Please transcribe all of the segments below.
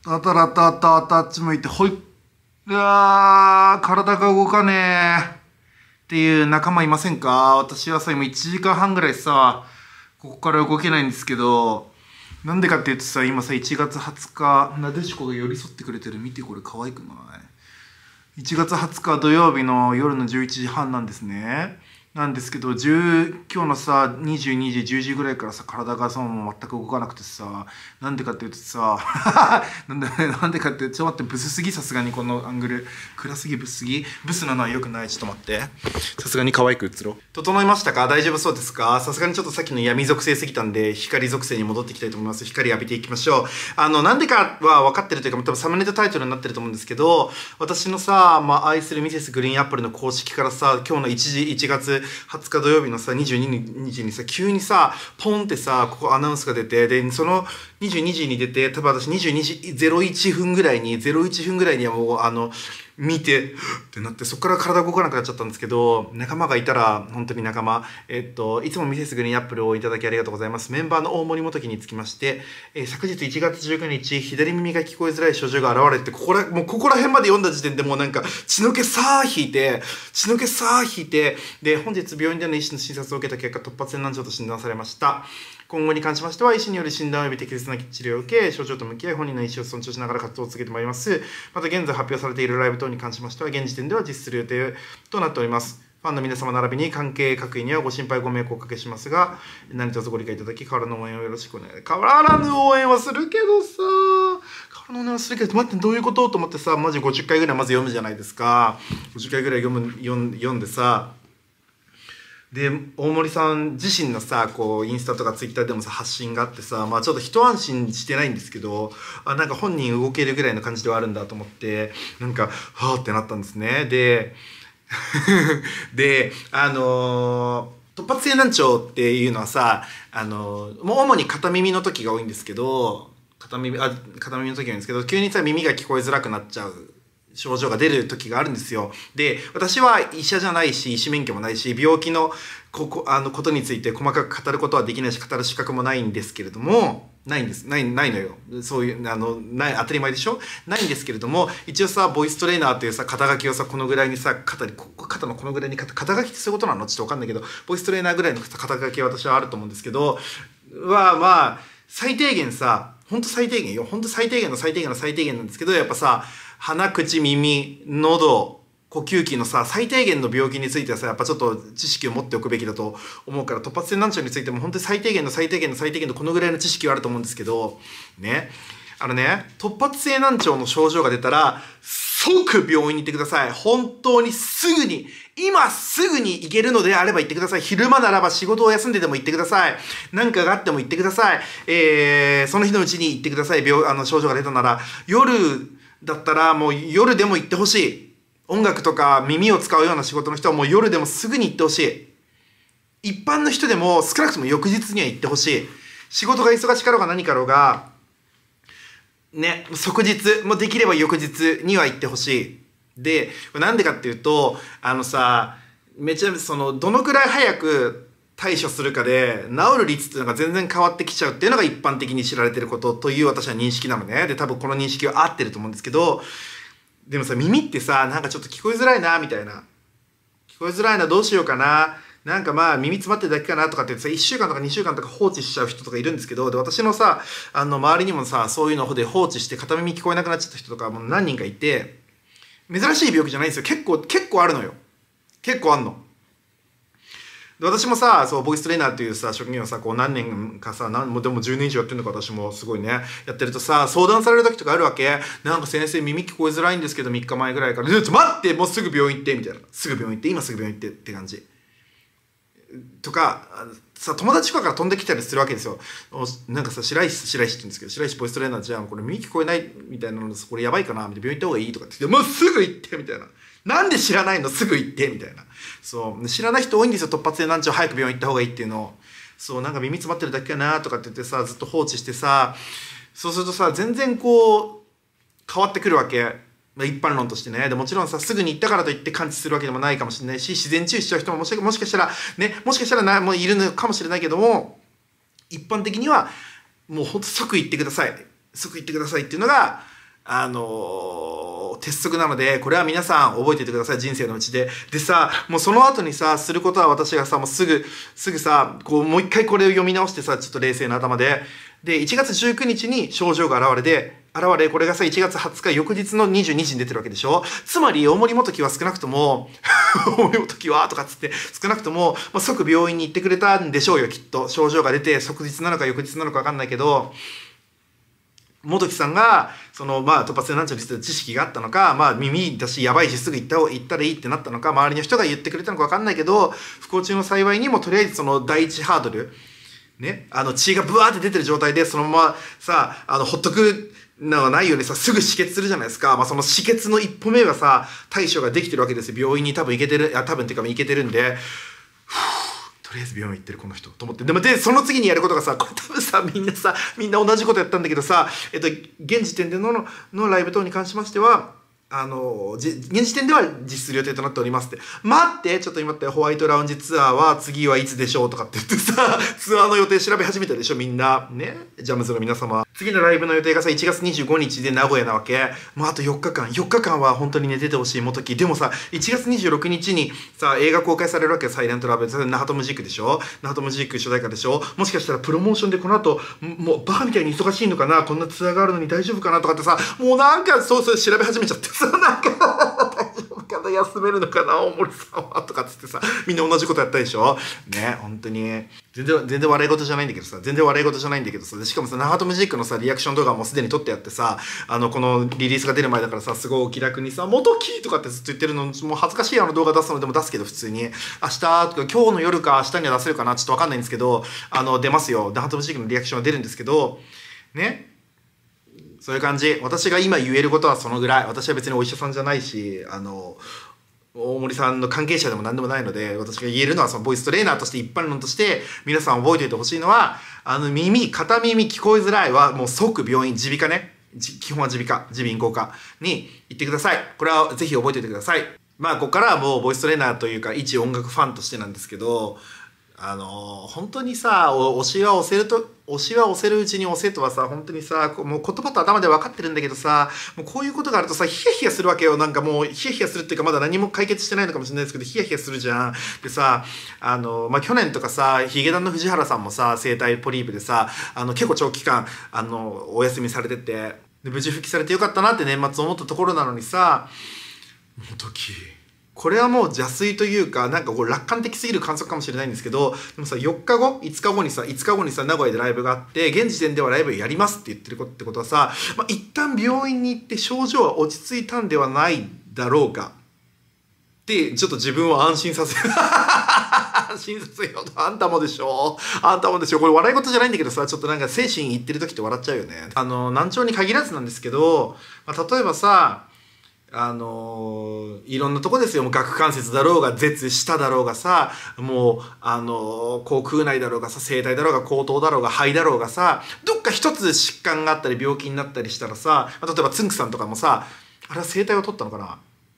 たたらたたたっち向いて、ほい。うわー、体が動かねえ。っていう仲間いませんか？私はさ、今1時間半ぐらいさ、ここから動けないんですけど、なんでかっていうとさ、今さ、1月20日、なでしこが寄り添ってくれてる。見て、これ可愛くない？ 1 月20日土曜日の夜の11時半なんですね。なんですけど、今日のさ、22時、10時ぐらいからさ、体がさ、もう全く動かなくてさ、なんでかっていうとさ、なんでかって、ちょっと待って、ブスすぎ、さすがにこのアングル。暗すぎ、ブスすぎ。ブスなのは良くない。ちょっと待って。さすがに可愛く映ろう。整いましたか？大丈夫そうですか？さすがにちょっとさっきの闇属性すぎたんで、光属性に戻っていきたいと思います。光浴びていきましょう。なんでかは分かってるというか、多分サムネとタイトルになってると思うんですけど、私のさ、愛するミセスグリーンアップルの公式からさ、今日の1月20日土曜日のさ、22日にさ、急にさ、ポンってさ、ここアナウンスが出て、で、その22時に出て、多分私22時01分ぐらいにはもう見てってなって、そこから体動かなくなっちゃったんですけど、仲間がいたら本当に仲間、いつもミセスグリーンアップルをいただきありがとうございます。メンバーの大森元樹につきまして、昨日1月19日左耳が聞こえづらい症状が現れて、ここら辺まで読んだ時点でもうなんか血の気さー引いて、で本日病院での医師の診察を受けた結果、突発性難聴と診断されました。今後に関しましては、医師による診断及び適切な治療を受け、症状と向き合い、本人の意思を尊重しながら活動を続けてまいります。また、現在発表されているライブ等に関しましては、現時点では実施する予定となっております。ファンの皆様並びに関係各位にはご心配ご迷惑をおかけしますが、何卒ご理解いただき、変わらぬ応援をよろしくお願い。変わらぬ応援はするけどさ、変わらぬ応援はするけど、待って、どういうことと思ってさ、マジ50回ぐらいまず読むじゃないですか。50回ぐらい読んでさ、で大森さん自身のさ、こうインスタとかツイッターでもさ発信があってさ、ちょっと一安心してないんですけど、なんか本人動けるぐらいの感じではあるんだと思って、なんかはーってなったんですね。で突発性難聴っていうのはさ、もう主に片耳の時が多いんですけど、片耳の時が多いんですけど、急にさ耳が聞こえづらくなっちゃう症状が出る時があるんですよ。で、私は医者じゃないし、医師免許もないし、病気のことについて細かく語ることはできないし、語る資格もないんですけれども、ないのよ。そういう、当たり前でしょ？ないんですけれども、一応さ、ボイストレーナーというさ、肩書きをさ、このぐらいにさ、肩のこのぐらいに肩書きってそういうことなの？ちょっとわかんないけど、ボイストレーナーぐらいの肩書きは私はあると思うんですけど、最低限さ、ほんと最低限よ。ほんと最低限の最低限の最低限なんですけど、やっぱさ、鼻、口、耳、喉、呼吸器のさ、最低限の病気についてはさ、やっぱちょっと知識を持っておくべきだと思うから、突発性難聴についても本当に最低限の最低限の最低限のこのぐらいの知識はあると思うんですけど、ね。突発性難聴の症状が出たら、即病院に行ってください。本当に今すぐに行けるのであれば行ってください。昼間ならば仕事を休んででも行ってください。何かがあっても行ってください。その日のうちに行ってください。症状が出たなら。夜だったらもう夜でも行ってほしい。音楽とか耳を使うような仕事の人はもう夜でもすぐに行ってほしい。一般の人でも少なくとも翌日には行ってほしい。仕事が忙しかろうが何かろうが、ね、即日、もうできれば翌日には行ってほしい。で、なんでかっていうと、めちゃ、どのくらい早く対処するかで、治る率っていうのが全然変わってきちゃうっていうのが一般的に知られてることという私は認識なのね。で、多分この認識は合ってると思うんですけど、でもさ、耳ってさ、なんかちょっと聞こえづらいな、みたいな。聞こえづらいな、どうしようかな。なんか耳詰まってるだけかなとかってさ、1週間とか2週間とか放置しちゃう人とかいるんですけど、で、私のさ、周りにもさ、そういうので放置して片耳聞こえなくなっちゃった人とかも何人かいて、珍しい病気じゃないんですよ。結構あるのよ。結構あんの。で、私もさ、そう、ボイストレーナーっていうさ、職業をさ、こう何年かさ、でも10年以上やってるのか、私もすごいね、やってるとさ、相談される時とかあるわけ。なんか先生耳聞こえづらいんですけど、3日前ぐらいから、ちょっと待って、もうすぐ病院行って、みたいな。すぐ病院行って、今すぐ病院行ってって感じ。とか、さ、友達とかから飛んできたりするわけですよ。なんかさ、白石って言うんですけど、白石ボイストレーナーじゃん、これ耳聞こえないみたいなのです、これやばいかなみたいな、病院行った方がいいとかって言って、もうすぐ行ってみたいな。なんで知らないのすぐ行ってみたいな。そう。知らない人多いんですよ。突発性難聴早く病院行った方がいいっていうのを。そう、なんか耳詰まってるだけかなとかって言ってさ、ずっと放置してさ、そうするとさ、全然こう、変わってくるわけ。一般論としてね。でもちろんさ、すぐに行ったからといって完治するわけでもないかもしれないし、自然治癒しちゃう人ももしかしたらもういるのかもしれないけども、一般的にはもうほんと即行ってください。即行ってくださいっていうのが鉄則なので、これは皆さん覚えておいてください、人生のうちで。でさ、もうその後にさ、することは私がさ、もうすぐさ、こう、もう一回これを読み直してさ、ちょっと冷静な頭で。で、1月19日に症状が現れ、これがさ、1月20日、翌日の22時に出てるわけでしょ。つまり、大森元樹は少なくとも、大森元樹はとかっつって、少なくとも、まあ、即病院に行ってくれたんでしょうよ、きっと。症状が出て、即日なのか翌日なのか分かんないけど、元木さんが、突発性難聴について知識があったのか、耳だし、やばいし、すぐ行ったらいいってなったのか、周りの人が言ってくれたのか分かんないけど、不幸中の幸いにも、とりあえず第一ハードル、ね、血がブワーって出てる状態で、そのままさ、ほっとくのがないようにさ、すぐ止血するじゃないですか。その止血の一歩目はさ、対処ができてるわけですよ。病院に多分行けてる、多分っていうか行けてるんで、とりあえず病院行ってるこの人と思って。で、その次にやることがさ、これ多分さ、みんな同じことやったんだけどさ、現時点でのライブ等に関しましては、現時点では実施する予定となっておりますって。待って、ちょっと今ってホワイトラウンジツアーは次はいつでしょうとかって言ってさ、ツアーの予定調べ始めたでしょ、みんな。ね。ジャムズの皆様。次のライブの予定がさ、1月25日で名古屋なわけ。もうあと4日間。4日間は本当に寝ててほしい、元木。でもさ、1月26日にさ、映画公開されるわけよ、サイレントラブ。ナハトムジークでしょ。ナハトムジーク主題歌でしょ。もしかしたらプロモーションでこの後、もうバカみたいに忙しいのかな、こんなツアーがあるのに大丈夫かなとかってさ、もうなんかそう調べ始めちゃってさ、なんか大丈夫かな、休めるのかな、大森さんはとかっつってさ、みんな同じことやったでしょ。ね、本当に。全然笑い事じゃないんだけどさ、でしかもさ、ナハトムジークのさ、リアクション動画もすでに撮ってやってさ、このリリースが出る前だからさ、すごいお気楽にさ、元木とかってずっと言ってるの、もう恥ずかしい動画出すのでも出すけど、普通に。明日とか、今日の夜か明日には出せるかな、ちょっとわかんないんですけど、出ますよ。ナハトムジークのリアクションは出るんですけど、ね。そういう感じ。私が今言えることはそのぐらい。私は別にお医者さんじゃないし、大森さんの関係者でも何でもないので、私が言えるのはそのボイストレーナーとして一般論として皆さん覚えておいてほしいのは、片耳聞こえづらいはもう即病院、耳鼻科ね。基本は耳鼻咽喉科に行ってください。これはぜひ覚えておいてください。ここからはもうボイストレーナーというか一音楽ファンとしてなんですけど、本当にさ、推しは押せるうちに押せとはさ、本当にさ、もう言葉と頭で分かってるんだけどさ、もうこういうことがあるとさ、ヒヤヒヤするわけよ。なんかもうヒヤヒヤするっていうか、まだ何も解決してないのかもしれないですけど、ヒヤヒヤするじゃん。でさ、去年とかさ、ヒゲダンの藤原さんもさ、声帯ポリープでさ、結構長期間お休みされてて、で無事復帰されてよかったなって年末思ったところなのにさ、元木、これはもう邪推というか、なんかこう楽観的すぎる観測かもしれないんですけど、でもさ、5日後にさ、名古屋でライブがあって、現時点ではライブやりますって言ってるってことはさ、一旦病院に行って症状は落ち着いたんではないだろうか。で、ちょっと自分を安心させようと。あんたもでしょ。これ笑い事じゃないんだけどさ、ちょっとなんか精神いってる時って笑っちゃうよね。難聴に限らずなんですけど、例えばさ、いろんなとこですよ。もう顎関節だろうが、舌だろうがさ、もう、口腔内だろうがさ、声帯だろうが、口頭だろうが、肺だろうがさ、どっか一つ疾患があったり、病気になったりしたらさ、例えばつんくさんとかもさ、あれは声帯を取ったのかな、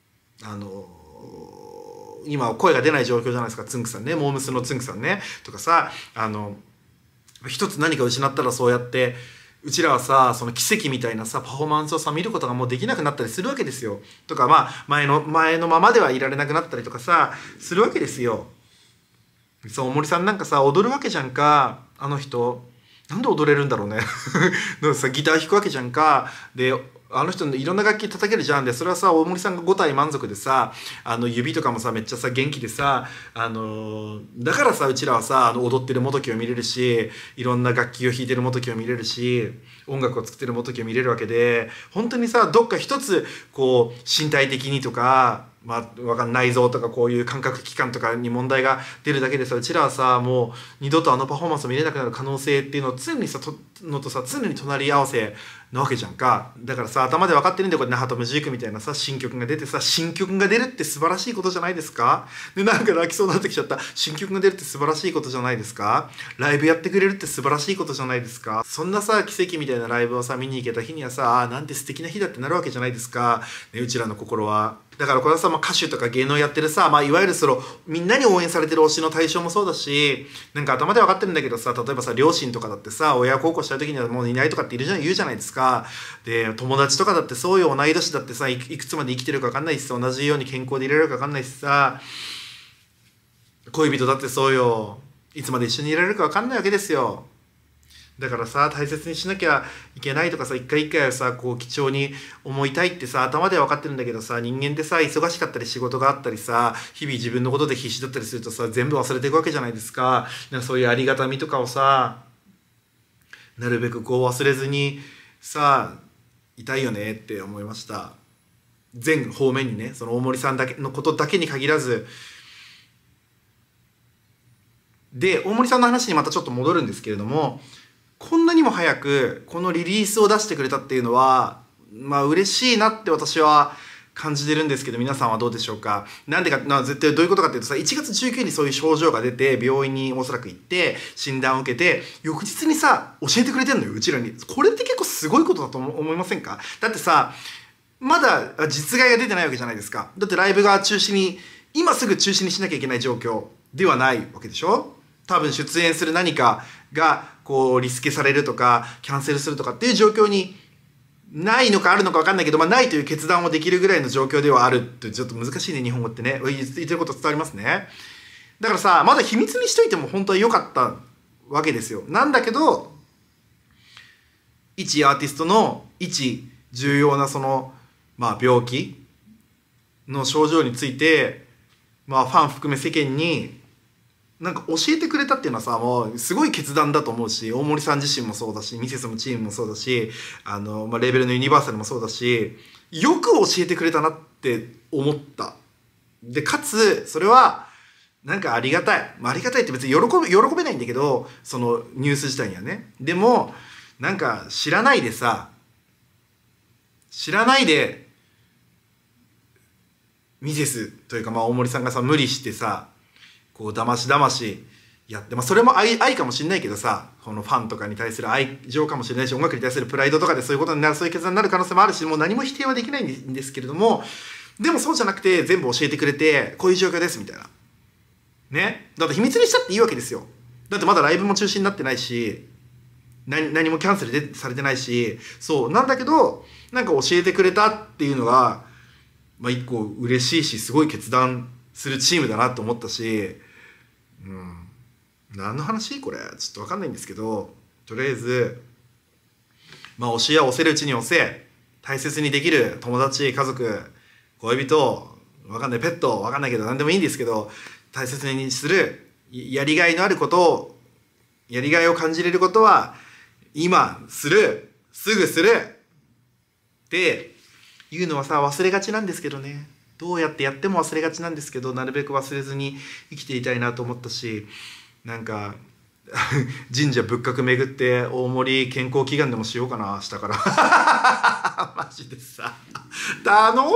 今声が出ない状況じゃないですか、つんくさんね、モームスのつんくさんね、とかさ、一つ何か失ったらそうやって、うちらはさ、その奇跡みたいなさ、パフォーマンスをさ、見ることがもうできなくなったりするわけですよ。とか、前のままではいられなくなったりとかさ、するわけですよ。そう、大森さんなんかさ、踊るわけじゃんか、あの人。なんで踊れるんだろうね。さ、ギター弾くわけじゃんか。で、あの人いろんな楽器叩けるじゃん。で、それはさ、大森さんが5体満足でさ、指とかもさ、めっちゃさ、元気でさ、だからさ、うちらはさ、踊ってる元木を見れるし、いろんな楽器を弾いてる元木を見れるし、音楽を作ってる元木を見れるわけで、本当にさ、どっか一つ、こう、身体的にとか、内臓とかこういう感覚器官とかに問題が出るだけでさ、うちらはさ、もう二度とパフォーマンスを見れなくなる可能性っていうのを常にさ、常に隣り合わせなわけじゃんか。だからさ、頭で分かってるんだよ、これナハトムジークみたいなさ、新曲が出てさ、新曲が出るって素晴らしいことじゃないですか。で、なんか泣きそうになってきちゃった。新曲が出るって素晴らしいことじゃないですか。ライブやってくれるって素晴らしいことじゃないですか。そんなさ、奇跡みたいなライブをさ、見に行けた日にはさ、なんて素敵な日だってなるわけじゃないですか。ね、うちらの心は。だからこれはさ、歌手とか芸能やってるさ、いわゆるみんなに応援されてる推しの対象もそうだし、なんか頭で分かってるんだけどさ、例えばさ、両親とかだってさ、親孝行したい時にはもういないとかって言うじゃないですか。 か。で、友達とかだってそうよ、同い年だってさ、いくつまで生きてるか分かんないしさ、同じように健康でいられるか分かんないしさ、恋人だってそうよ、いつまで一緒にいられるか分かんないわけですよ。だからさ、大切にしなきゃいけないとかさ、一回一回はさ、こう貴重に思いたいってさ、頭では分かってるんだけどさ、人間ってさ、忙しかったり仕事があったりさ、日々自分のことで必死だったりするとさ、全部忘れていくわけじゃないですか。なんかそういうありがたみとかをさ、なるべくこう忘れずにさ、いたいよねって思いました。全方面にね、その大森さんだけのことだけに限らず。で、大森さんの話にまたちょっと戻るんですけれども、こんなにも早くこのリリースを出してくれたっていうのは、まあ嬉しいなって私は感じてるんですけど、皆さんはどうでしょうか。なんでか、絶対どういうことかっていうとさ、1月19日にそういう症状が出て、病院におそらく行って、診断を受けて、翌日にさ、教えてくれてんのよ、うちらに。これって結構すごいことだと思いませんか？だってさ、まだ実害が出てないわけじゃないですか。だってライブが中止に、今すぐ中止にしなきゃいけない状況ではないわけでしょ？多分出演する何かがこうリスケされるとかキャンセルするとかっていう状況にないのかあるのか分かんないけど、まあ、ないという決断をできるぐらいの状況ではあるって。ちょっと難しいね、日本語ってね。言ってること伝わりますね。だからさ、まだ秘密にしといても本当は良かったわけですよ。なんだけど、一アーティストの一重要なその、まあ、病気の症状について、まあ、ファン含め世間になんか教えてくれたっていうのはさ、もうすごい決断だと思うし、大森さん自身もそうだし、ミセスのチームもそうだし、まあ、レーベルのユニバーサルもそうだし、よく教えてくれたなって思った。で、かつそれはなんかありがたい、まあ、ありがたいって別に喜べないんだけど、そのニュース自体にはね。でもなんか知らないでミセスというか、まあ大森さんがさ、無理してさ、こうだましやって、まあそれも愛かもしれないけどさ、このファンとかに対する愛情かもしれないし、音楽に対するプライドとかでそういうことになる、そういう決断になる可能性もあるし、もう何も否定はできないんですけれども、でもそうじゃなくて全部教えてくれて、こういう状況ですみたいなね。だって秘密にしたっていいわけですよ。だってまだライブも中止になってないし、何もキャンセルされてないし、そうなんだけど、なんか教えてくれたっていうのが、まあ一個嬉しいし、すごい決断するチームだなと思ったし、何の話これちょっと分かんないんですけど、とりあえずまあ教えは教えるうちに教え、大切にできる友達、家族、恋人、分かんない、ペット、分かんないけど何でもいいんですけど、大切にする、やりがいのあることを、やりがいを感じれることは今すぐするっていうのはさ、忘れがちなんですけどね。どうやってやっても忘れがちなんですけど、なるべく忘れずに生きていたいなと思ったし、なんか神社仏閣巡って大森健康祈願でもしようかな、明日からマジでさ、頼むよ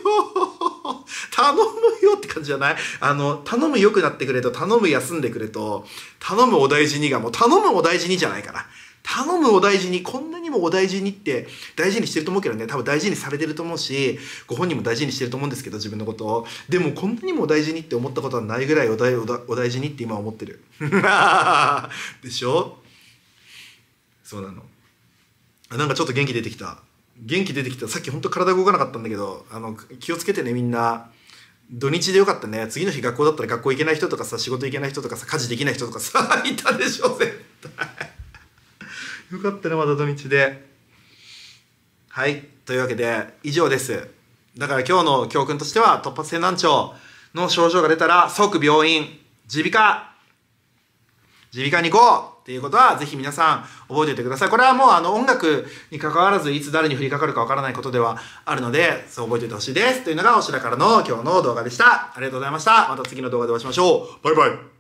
って感じじゃない？頼む良くなってくれと、頼む休んでくれと、頼むお大事にが、もう頼むお大事にじゃないかな。頼むお大事に、こんなにもお大事にって大事にしてると思うけどね、多分大事にされてると思うし、ご本人も大事にしてると思うんですけど、自分のことを。でもこんなにもお大事にって思ったことはないぐらいお大事にって今思ってるでしょ？そうなの。なんかちょっと元気出てきた。さっきほんと体動かなかったんだけど、気をつけてね、みんな。土日でよかったね。次の日学校だったら学校行けない人とかさ、仕事行けない人とかさ、家事できない人とかさいたでしょ絶対よかったね、まだ土日で。はい、というわけで以上です。だから今日の教訓としては、突発性難聴の症状が出たら即病院、耳鼻科に行こうっていうことはぜひ皆さん覚えておいてください。これはもう音楽に関わらず、いつ誰に降りかかるかわからないことではあるので、そう覚えておいてほしいですというのがおしらからの今日の動画でした。ありがとうございました。また次の動画でお会いしましょう。バイバイ。